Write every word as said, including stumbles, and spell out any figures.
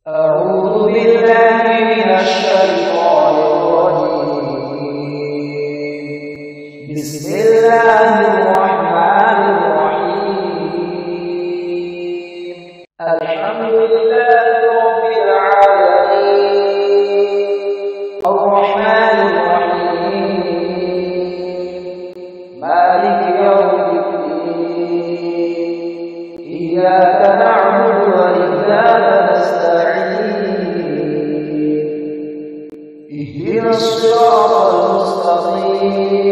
أعوذ بالله من الشيطان الرجيم. بسم الله الرحمن الرحيم. الحمد لله رب العالمين، الرحمن الرحيم، مالك يوم الدين، إياك نعبد وإياك نستعين، اهدنا الصراط المستقيم،